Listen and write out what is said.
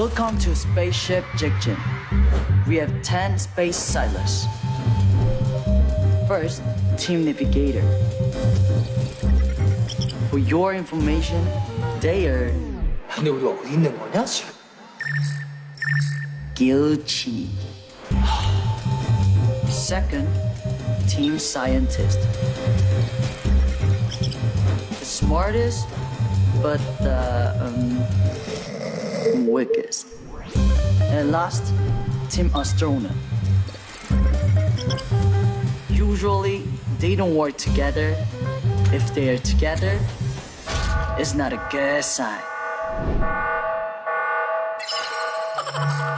Welcome to Spaceship Jikjin. We have 10 space silos. First, Team Navigator. For your information, they are 근데 우리 어디 있는 거냐 지금? guilty. Second, Team Scientist. The smartest, but weakest. And last, Team Astronaut. Usually, they don't work together. If they are together, it's not a good sign.